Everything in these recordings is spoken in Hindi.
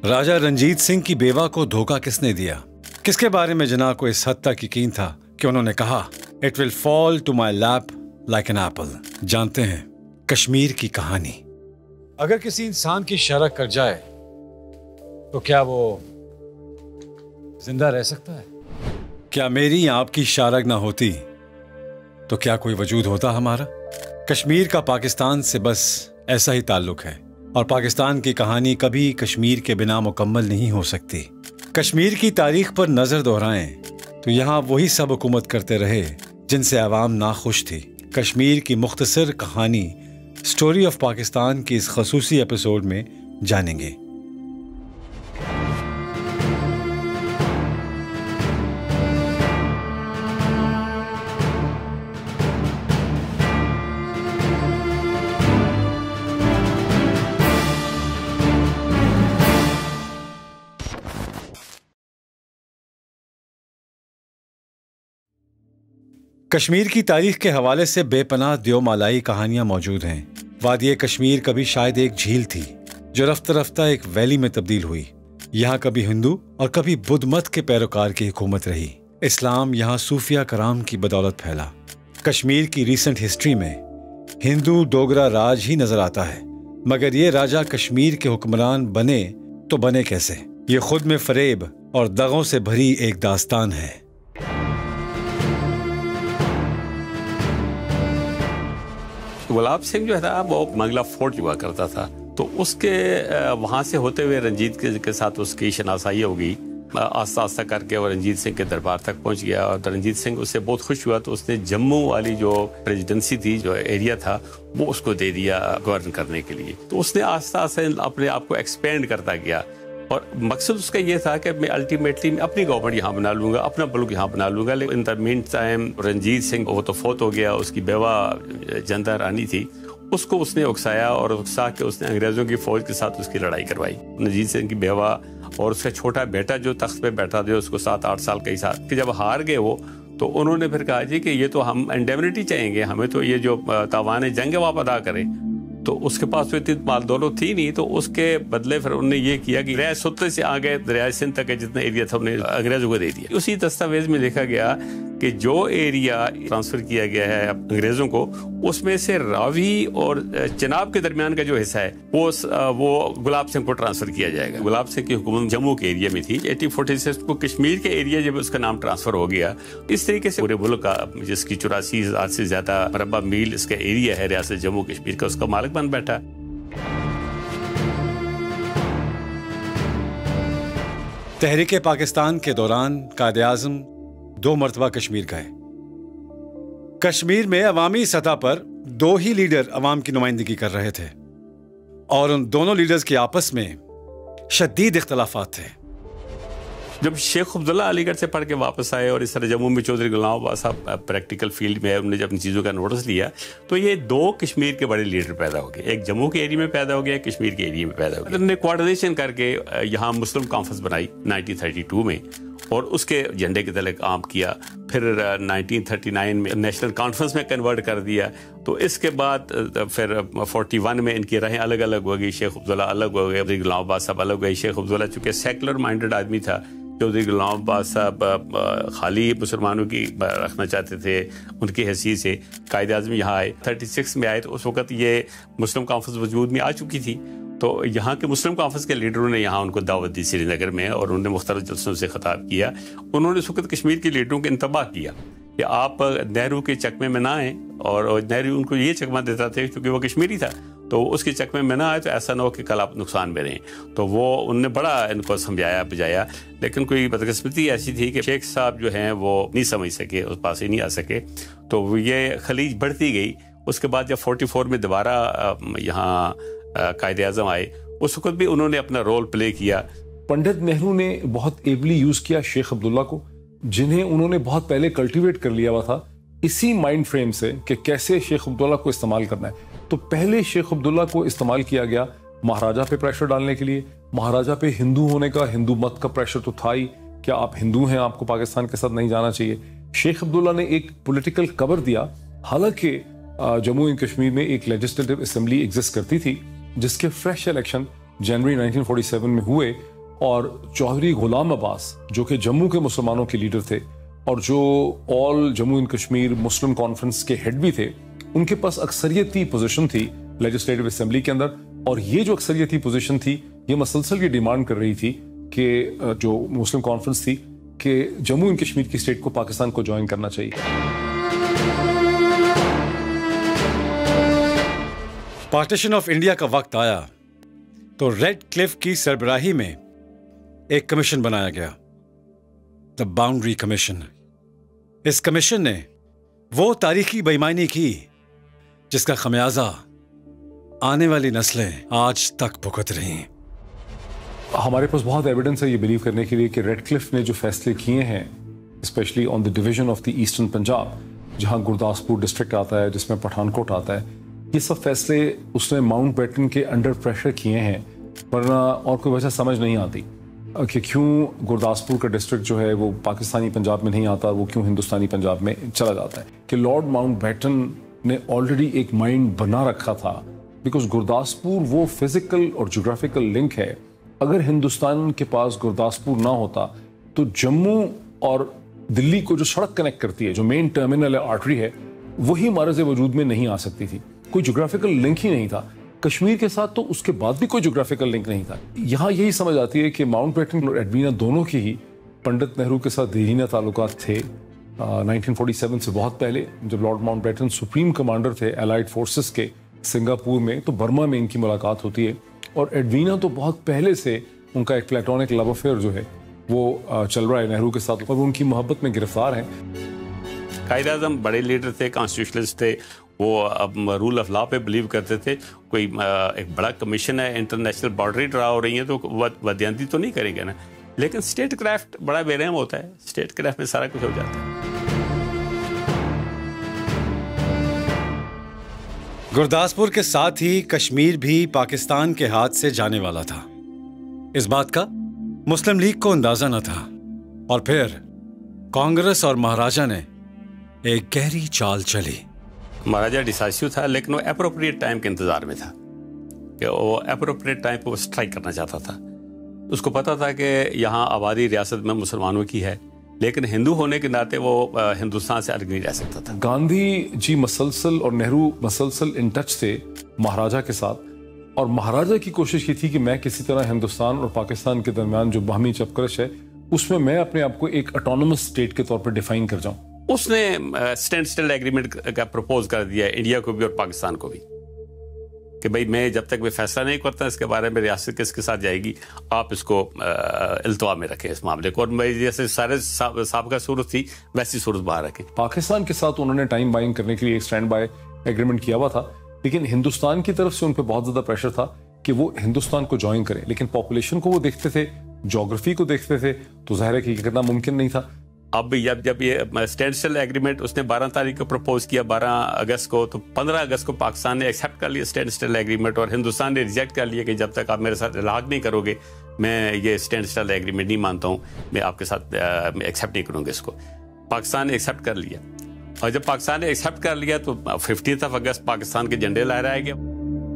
राजा रंजीत सिंह की बेवा को धोखा किसने दिया? किसके बारे में जनाब को इस हद तक यकीन था कि उन्होंने कहा it will fall to my lap like an apple? जानते हैं कश्मीर की कहानी। अगर किसी इंसान की शरक कर जाए तो क्या वो जिंदा रह सकता है? क्या मेरी या आपकी शारग ना होती तो क्या कोई वजूद होता हमारा? कश्मीर का पाकिस्तान से बस ऐसा ही ताल्लुक है और पाकिस्तान की कहानी कभी कश्मीर के बिना मुकम्मल नहीं हो सकती। कश्मीर की तारीख पर नजर दोहराएं तो यहाँ वही सब हुकूमत करते रहे जिनसे आवाम नाखुश थी। कश्मीर की मुख्तसर कहानी स्टोरी ऑफ पाकिस्तान की इस खसूसी एपिसोड में जानेंगे। कश्मीर की तारीख के हवाले से बेपनाह द्योमालाई कहानियां मौजूद हैं। वादिये कश्मीर कभी शायद एक झील थी जो रफ्ता रफ्ता एक वैली में तब्दील हुई। यहाँ कभी हिंदू और कभी बुद्ध मत के पैरोकार की हुकूमत रही। इस्लाम यहाँ सूफिया कराम की बदौलत फैला। कश्मीर की रीसेंट हिस्ट्री में हिंदू डोगरा राज ही नजर आता है, मगर ये राजा कश्मीर के हुक्मरान बने तो बने कैसे? ये खुद में फरेब और दगों से भरी एक दास्तान है। गुलाब सिंह जो था वो मंगला फोर्ट हुआ करता था, तो उसके वहाँ से होते हुए रंजीत के साथ उसकी शनासाई हो गई। आस्ता आस्ता करके वो रंजीत सिंह के दरबार तक पहुँच गया और रंजीत सिंह उससे बहुत खुश हुआ, तो उसने जम्मू वाली जो प्रेसिडेंसी थी, जो एरिया था, वो उसको दे दिया गवर्न करने के लिए। तो उसने आस्ता आस्ता अपने आप को एक्सपेंड करता गया और मकसद उसका ये था कि मैं अल्टीमेटली अपनी गवर्नमेंट यहाँ बना लूँगा, अपना मुल्क यहाँ बना लूँगा। लेकिन in the meantime Ranjit Singh वो तो फौत हो गया। उसकी बेवा जनता रानी थी, उसको उसने उकसाया और उकसा के उसने अंग्रेज़ों की फ़ौज के साथ उसकी लड़ाई करवाई। रंजीत सिंह की बेवा और उसका छोटा बेटा जो तख्त पे बैठा था, उसको 7-8 साल का ही साथ कि जब हार गए वो, तो उन्होंने फिर कहा जी कि ये तो हम इंडेमनिटी चाहेंगे, हमें तो ये जो तावान जंग वाप अदा करे। तो उसके पास तो इतनी माल दौलत थी नहीं, तो उसके बदले फिर उन्होंने ये किया कि दरिया सुत्ते से आगे दरिया सिंध तक जितना एरिया था उन्हें अंग्रेजों को दे दिया। उसी दस्तावेज में लिखा गया कि जो एरिया ट्रांसफर किया गया है अंग्रेजों को, उसमें से रावी और चिनाब के दरमियान का जो हिस्सा है वो गुलाब सिंह को ट्रांसफर किया जाएगा। गुलाब सिंह की हुकूमत जम्मू के एरिया में थी। 1846 को कश्मीर के एरिया जब उसका नाम ट्रांसफर हो गया, इस तरीके से पूरे मुल्क का, जिसकी 84,000 से ज्यादा मरबा मील इसका एरिया है रियासत जम्मू कश्मीर का, उसका मालिक बन बैठा। तहरीक पाकिस्तान के दौरान कायदे आज़म 2 मरतबा कश्मीर गए। कश्मीर में अवामी सतह पर 2 ही लीडर अवाम की नुमाइंदगी कर रहे थे और उन दोनों लीडर्स के आपस में शदीद इख्तलाफात थे। जब शेख अब्दुल्ला अलीगढ़ से पढ़ के वापस आए और इस तरह जम्मू में चौधरी गुलाम अब्बास साहब प्रैक्टिकल फील्ड में उन्होंने जब इन चीज़ों का नोटिस लिया, तो ये 2 कश्मीर के बड़े लीडर पैदा हो गए। एक जम्मू के एरिया में पैदा हो गया, कश्मीर के एरिया में पैदा हो गया। उन्होंने कोऑर्डिनेशन करके यहाँ मुस्लिम कॉन्फ्रेंस बनाई 1932 में और उसके झंडे के तले काम किया। फिर 1939 में नेशनल कॉन्फ्रेंस में कन्वर्ट कर दिया। तो इसके बाद फिर 41 में इनकी राहें अलग अलग हो गई। शेख अब्दुल्ला अलग हो गए, गुलाम अब्बास साहब अलग हो गए। शेख अब्दुल्ला चूँकि सेकुलर माइंडेड आदमी था, चौधरी गुलाम अब्बास साहब खाली मुसलमानों की रखना चाहते थे। उनकी हैसियत से कायदे आज़म यहाँ आए, 36 में आए, तो उस वक़्त ये मुस्लिम कॉन्फ्रेंस वजूद में आ चुकी थी। तो यहाँ के मुस्लिम कॉन्फ्रेंस के लीडरों ने यहाँ उनको दावत दी श्रीनगर में और उन्होंने मुख्तलिफ जलसों से खिताब किया। उन्होंने उस वक़्त कश्मीर के लीडरों को इंतबाह किया कि आप नेहरू के चकमे में ना आएँ, और नेहरू उनको ये चकमा देता था क्योंकि वो कश्मीरी था, तो उसके चकमे में ना आए तो ऐसा ना हो कि कल आप नुकसान में रहें। तो वो उनने बड़ा इनको समझाया बुझाया, लेकिन कोई बदकिस्मती ऐसी थी कि शेख साहब जो हैं वो नहीं समझ सके, उस पास ही नहीं आ सके। तो ये खलीज बढ़ती गई। उसके बाद जब 44 में दोबारा यहाँ कायदे आज़म आए, उस वक्त भी उन्होंने अपना रोल प्ले किया। पंडित नेहरू ने बहुत एबली यूज किया शेख अब्दुल्ला को, जिन्हें उन्होंने बहुत पहले कल्टीवेट कर लिया हुआ था इसी माइंड फ्रेम से कि कैसे शेख अब्दुल्ला को इस्तेमाल करना है। तो पहले शेख अब्दुल्ला को इस्तेमाल किया गया महाराजा पे प्रेशर डालने के लिए। महाराजा पे हिंदू होने का, हिंदू मत का प्रेशर तो था ही, क्या आप हिंदू हैं, आपको पाकिस्तान के साथ नहीं जाना चाहिए। शेख अब्दुल्ला ने एक पॉलिटिकल कवर दिया। हालांकि जम्मू एंड कश्मीर में एक लेजिस्लेटिव असेंबली एग्जिस्ट करती थी जिसके फ्रेश इलेक्शन जनवरी 1947 में हुए और चौधरी गुलाम अब्बास जो कि जम्मू के मुसलमानों के लीडर थे और जो all Jammu and Kashmir Muslim conference के हेड भी थे, उनके पास अक्सरियती पोजीशन थी लेजिस्लेटिव असेंबली के अंदर। और ये जो अक्सरियती पोजीशन थी, ये मसलसल ये डिमांड कर रही थी कि जो मुस्लिम कॉन्फ्रेंस थी कि जम्मू एंड कश्मीर की स्टेट को पाकिस्तान को ज्वाइन करना चाहिए। पार्टीशन ऑफ इंडिया का वक्त आया तो रेड क्लिफ की सरबराही में एक कमीशन बनाया गया, द बाउंड्री कमीशन। इस कमीशन ने वो तारीखी बेईमानी की जिसका खमियाजा आने वाली नस्लें आज तक भुगत रही हैं। हमारे पास बहुत एविडेंस है ये बिलीव करने के लिए कि रेड क्लिफ ने जो फैसले किए हैं, specially on the division of the eastern Punjab, जहां गुरदासपुर डिस्ट्रिक्ट आता है, जिसमें पठानकोट आता है, ये सब फैसले उसने माउंट बैटन के अंडर प्रेशर किए हैं, वरना और कोई वजह समझ नहीं आती कि क्यों गुरदासपुर का डिस्ट्रिक्ट जो है वो पाकिस्तानी पंजाब में नहीं आता, वो क्यों हिंदुस्तानी पंजाब में चला जाता है। कि लॉर्ड माउंट बैटन ने ऑलरेडी एक माइंड बना रखा था, बिकॉज गुरदासपुर वो फिजिकल और जोग्राफिकल लिंक है। अगर हिंदुस्तान के पास गुरदासपुर ना होता तो जम्मू और दिल्ली को जो सड़क कनेक्ट करती है, जो मेन टर्मिनल है, आर्टरी है, वही मारज़ वजूद में नहीं आ सकती थी। कोई जोग्राफिकल लिंक ही नहीं था। कश्मीर के साथ तो उसके बाद भी कोई जोग्राफिकल लिंक नहीं था। यहाँ यही समझ आती है कि माउंट बैटन और एडवीना दोनों की ही पंडित नेहरू के साथ देरीना ताल्लुकात थे 1947 से बहुत पहले, जब lord Mountbatten supreme commander थे एलाइड फोर्सेस के सिंगापुर में, तो बर्मा में इनकी मुलाकात होती है। और एडवीना तो बहुत पहले से उनका एक प्लेटोनिक लव अफेयर जो है वो चल रहा है नेहरू के साथ, और वो उनकी मोहब्बत में गिरफ्तार हैं। कायद आज़म बड़े लीडर थे, कॉन्स्टिट्यूशनलिस्ट थे, वो अब रूल ऑफ लॉ पे बिलीव करते थे। कोई एक बड़ा कमीशन है, इंटरनेशनल बाउंड्री ड्रा हो रही है तो वदयांती तो नहीं करेंगे ना। लेकिन स्टेट क्राफ्ट बड़ा बेरहम होता है, स्टेट क्राफ्ट में सारा कुछ हो जाता है। गुरदासपुर के साथ ही कश्मीर भी पाकिस्तान के हाथ से जाने वाला था। इस बात का मुस्लिम लीग को अंदाजा न था, और फिर कांग्रेस और महाराजा ने एक गहरी चाल चली। महाराजा डिसाइसिव था, लेकिन वो एप्रोप्रिएट टाइम के इंतजार में था कि वो एप्रोप्रिएट टाइम पे वो स्ट्राइक करना चाहता था। उसको पता था कि यहाँ आबादी रियासत में मुसलमानों की है, लेकिन हिंदू होने के नाते वो हिंदुस्तान से अलग नहीं रह सकता था। गांधी जी मसलसल और नेहरू मसलसल इन टच थे महाराजा के साथ, और महाराजा की कोशिश की थी कि मैं किसी तरह हिंदुस्तान और पाकिस्तान के दरमियान जो बाहमी चपकरश है उसमें मैं अपने आप को एक ऑटोनमस स्टेट के तौर पर डिफाइन कर जाऊं। उसने स्टैंड स्टिल एग्रीमेंट का प्रपोज कर दिया इंडिया को भी और पाकिस्तान को भी कि भाई मैं जब तक मैं फैसला नहीं करता इसके बारे में रियासत किसके साथ जाएगी, आप इसको इल्तवा में रखें इस मामले को, और मैं जैसे सारे साबिका सूरत थी वैसी सूरत बाहर रखें। पाकिस्तान के साथ उन्होंने टाइम बाइंग करने के लिए एक स्टैंड बाय एग्रीमेंट किया हुआ था, लेकिन हिंदुस्तान की तरफ से उन पर बहुत ज्यादा प्रेशर था कि वो हिंदुस्तान को ज्वाइन करें। लेकिन पॉपुलेशन को वो देखते थे, ज्योग्राफी को देखते थे, तो जाहिर है कि करना मुमकिन नहीं था। अब जब ये स्टैंड स्टिल एग्रीमेंट उसने 12 तारीख को प्रपोज किया, 12 अगस्त को, तो 15 अगस्त को पाकिस्तान ने एक्सेप्ट कर लिया स्टैंड स्टिल एग्रीमेंट, और हिंदुस्तान ने रिजेक्ट कर लिया कि जब तक आप मेरे साथ इलाज नहीं करोगे मैं ये स्टैंड स्टिल एग्रीमेंट नहीं मानता हूँ, मैं आपके साथ एक्सेप्ट नहीं करूँगा इसको। पाकिस्तान ने एक्सेप्ट कर लिया, और जब पाकिस्तान ने एक्सेप्ट कर लिया तो 15 अगस्त पाकिस्तान के झंडे लहराए गए।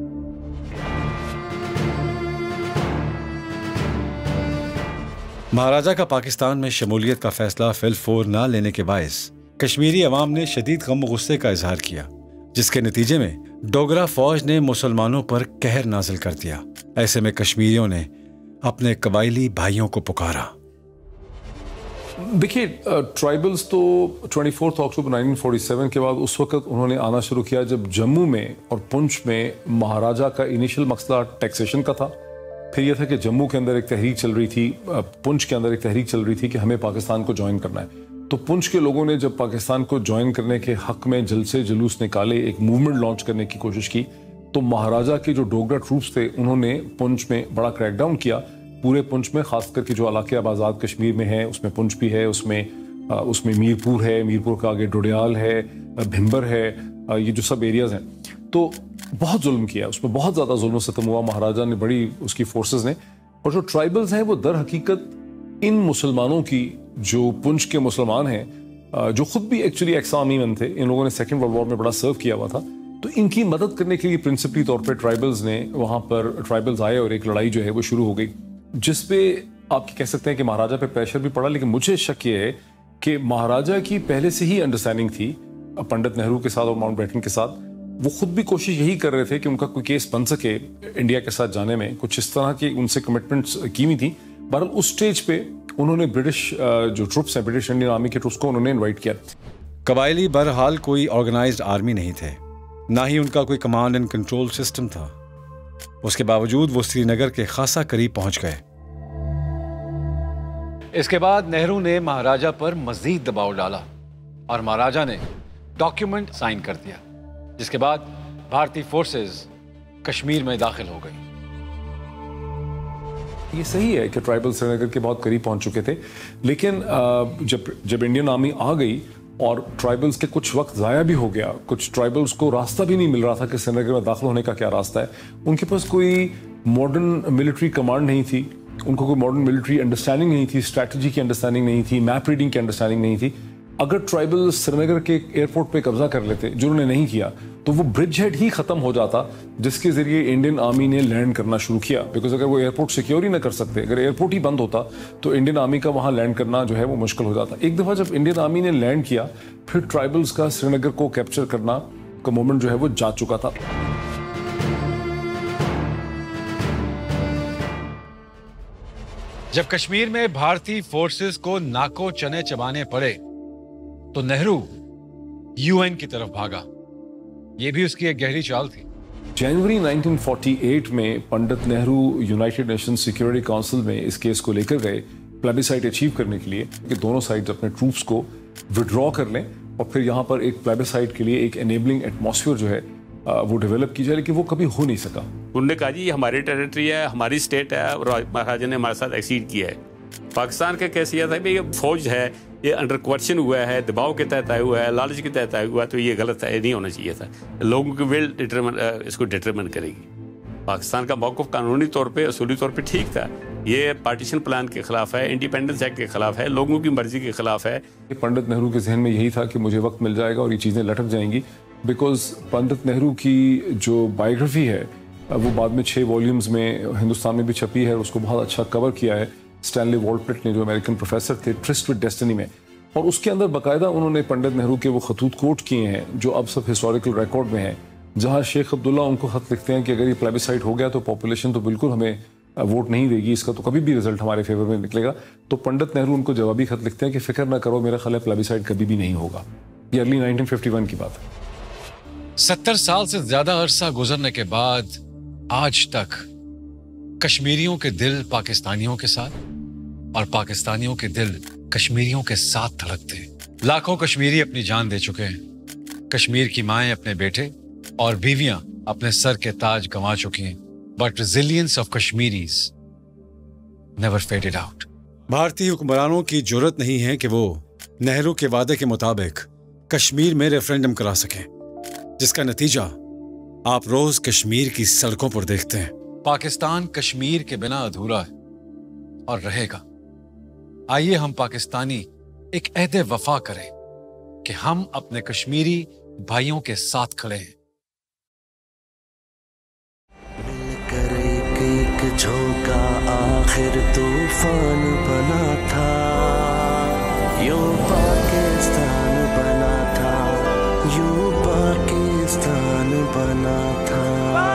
महाराजा का पाकिस्तान में शमूलियत का फैसला फिलफोर ना लेने के बायस कश्मीरी अवाम ने शदीद गम और गुस्से का इजहार किया, जिसके नतीजे में डोगरा फौज ने मुसलमानों पर कहर नाजिल कर दिया। ऐसे में कश्मीरियों ने अपने कबायली भाइयों को पुकारा। देखिए, ट्राइबल्स तो 24 अक्टूबर 1947 के बाद उस वक्त उन्होंने आना शुरू किया जब जम्मू में और पुंछ में महाराजा का इनिशियल मसला टैक्सेशन का था। फिर यह था कि जम्मू के अंदर एक तहरीक चल रही थी, पुंछ के अंदर एक तहरीक चल रही थी कि हमें पाकिस्तान को ज्वाइन करना है। तो पुंछ के लोगों ने जब पाकिस्तान को ज्वाइन करने के हक में जलसे जुलूस निकाले, एक मूवमेंट लॉन्च करने की कोशिश की, तो महाराजा के जो डोगरा ट्रूप्स थे उन्होंने पुंछ में बड़ा क्रैकडाउन किया। पूरे पुंछ में, खास करके जो इलाके अब आज़ाद कश्मीर में है उसमें पुंछ भी है, उसमें मीरपुर है, मीरपुर का आगे डोडियाल है, भिम्बर है, ये जो सब एरियाज हैं, तो बहुत जुल्म किया, उसमें बहुत ज़्यादा जुल्म सितम हुआ। महाराजा ने बड़ी उसकी फोर्सेस ने, और जो ट्राइबल्स हैं वो दर हकीकत इन मुसलमानों की, जो पुंछ के मुसलमान हैं, जो खुद भी एक्चुअली एक्स आर्मी मैन थे, इन लोगों ने सेकेंड वर्ल्ड वॉर में बड़ा सर्व किया हुआ था, तो इनकी मदद करने के लिए प्रिंसिपली तौर पे ट्राइबल्स ने वहां पर ट्राइबल्स आए और एक लड़ाई जो है वो शुरू हो गई, जिसपे आप कह सकते हैं कि महाराजा पे प्रेशर भी पड़ा। लेकिन मुझे शक ये है कि महाराजा की पहले से ही अंडरस्टैंडिंग थी पंडित नेहरू के साथ और माउंटबेटन के साथ। वो खुद भी कोशिश यही कर रहे थे कि उनका कोई केस बन सके इंडिया के साथ जाने में, कुछ इस तरह की उनसे कमिटमेंट्स की हुई थी। बहरहाल उस स्टेज पे उन्होंने ब्रिटिश जो ट्रुप्स हैं, ब्रिटिश इंडियन आर्मी के ट्रुप्स को उन्होंने इन्वाइट किया। कबायली बहरहाल कोई ऑर्गेनाइज्ड आर्मी नहीं थे, ना ही उनका कोई कमांड एंड कंट्रोल सिस्टम था। उसके बावजूद वो श्रीनगर के खासा करीब पहुंच गए। इसके बाद नेहरू ने महाराजा पर मजीद दबाव डाला और महाराजा ने डॉक्यूमेंट साइन कर दिया, जिसके बाद भारतीय फोर्सेस कश्मीर में दाखिल हो गई। ये सही है कि ट्राइबल श्रीनगर के बहुत करीब पहुंच चुके थे, लेकिन जब इंडियन आर्मी आ गई और ट्राइबल्स के कुछ वक्त ज़ाया भी हो गया, कुछ ट्राइबल्स को रास्ता भी नहीं मिल रहा था कि श्रीनगर में दाखिल होने का क्या रास्ता है। उनके पास कोई मॉडर्न मिलिट्री कमांड नहीं थी, उनको कोई मॉडर्न मिलिट्री अंडरस्टैंडिंग नहीं थी, स्ट्रैटेजी की अंडरस्टैंडिंग नहीं थी, मैप रीडिंग की अंडरस्टैंडिंग नहीं थी। अगर ट्राइबल श्रीनगर के एयरपोर्ट पे कब्जा कर लेते, जो उन्होंने नहीं किया, तो वो ब्रिज हेड ही खत्म हो जाता जिसके जरिए इंडियन आर्मी ने लैंड करना शुरू किया। बिकॉज अगर वो एयरपोर्ट सिक्योर ही ना कर सकते, अगर एयरपोर्ट ही बंद होता तो इंडियन आर्मी का वहां लैंड करना जो है वो मुश्किल हो जाता। एक दफा जब इंडियन आर्मी ने लैंड किया, फिर ट्राइबल्स का श्रीनगर को कैप्चर करना का मोमेंट जो है वो जा चुका था। जब कश्मीर में भारतीय फोर्सेस को नाको चने चबाने पड़े तो नेहरू यूएन की तरफ भागा। यह भी उसकी एक गहरी चाल थी। जनवरी 1948 में Pandit Nehru United Nations Security Council में इस केस को लेकर गए प्लेबिसाइट अचीव करने के लिए कि दोनों साइड्स अपने ट्रूप्स को विड्रॉ कर लें और फिर यहाँ पर एक प्लेबिसाइट के लिए एक एनेबलिंग एटमॉस्फेयर जो है वो डेवलप की जाए, लेकिन वो कभी हो नहीं सका। उन्होंने कहा जी ये हमारी टेरिटरी है, हमारी स्टेट है और महाराजा ने हमारे साथ एक्सीड किया है। पाकिस्तान का कैसे यह था भाई ये फौज है, ये अंडर क्वेश्चन हुआ है, दबाव के तहत आया हुआ है, लालच के तहत आया हुआ है, तो ये गलत है, नहीं होना चाहिए था। लोगों की विल इसको डिटरमिन करेगी। पाकिस्तान का मौक़िफ़ कानूनी तौर पे, असूली तौर पे ठीक था। ये पार्टीशन प्लान के खिलाफ है, इंडिपेंडेंस एक्ट के खिलाफ है, लोगों की मर्जी के खिलाफ है। पंडित नेहरू के जहन में यही था कि मुझे वक्त मिल जाएगा और ये चीज़ें लटक जाएंगी। बिकॉज पंडित नेहरू की जो बायोग्राफी है वो बाद में 6 वॉल्यूम्स में हिंदुस्तान में भी छपी है, उसको बहुत अच्छा कवर किया है स्टैनली वॉलप्लिट ने, जो अमेरिकन प्रोफेसर थे ट्रिस्ट विद डेस्टिनी में। और उसके अंदर बाकायदा उन्होंने पंडित नेहरू के वो खतूत कोट किए हैं जो अब सब हिस्टोरिकल रिकॉर्ड में हैं, जहां शेख अब्दुल्ला उनको खत लिखते हैं कि अगर ये प्लेबिसाइट हो गया तो पॉपुलेशन तो बिल्कुल हमें वोट नहीं देगी, इसका तो कभी भी रिजल्ट हमारे फेवर में निकलेगा। तो पंडित नेहरू उनको जवाबी खत लिखते हैं कि फिक्र ना करो, मेरा ख्याल है प्लेबिसाइट कभी भी नहीं होगा। ये अर्ली 1951 की बात है। 70 साल से ज्यादा अरसा गुजरने के बाद आज तक कश्मीरियों के दिल पाकिस्तानियों के साथ और पाकिस्तानियों के दिल कश्मीरियों के साथ धड़कते हैं। लाखों कश्मीरी अपनी जान दे चुके हैं। कश्मीर की माएं अपने बेटे और बीवियां अपने सर के ताज गंवा चुकी हैं। But resilience of Kashmiris never faded out. भारतीय हुक्मरानों की जुर्रत नहीं है कि वो नेहरू के वादे के मुताबिक कश्मीर में रेफरेंडम करा सकें, जिसका नतीजा आप रोज कश्मीर की सड़कों पर देखते हैं। पाकिस्तान कश्मीर के बिना अधूरा है और रहेगा। आइए हम पाकिस्तानी एक अहद वफा करें कि हम अपने कश्मीरी भाइयों के साथ खड़े हैं। मिलकर एक झोंका आखिर तूफान बना था, यूं पाकिस्तान बना था, यूं पाकिस्तान बना था।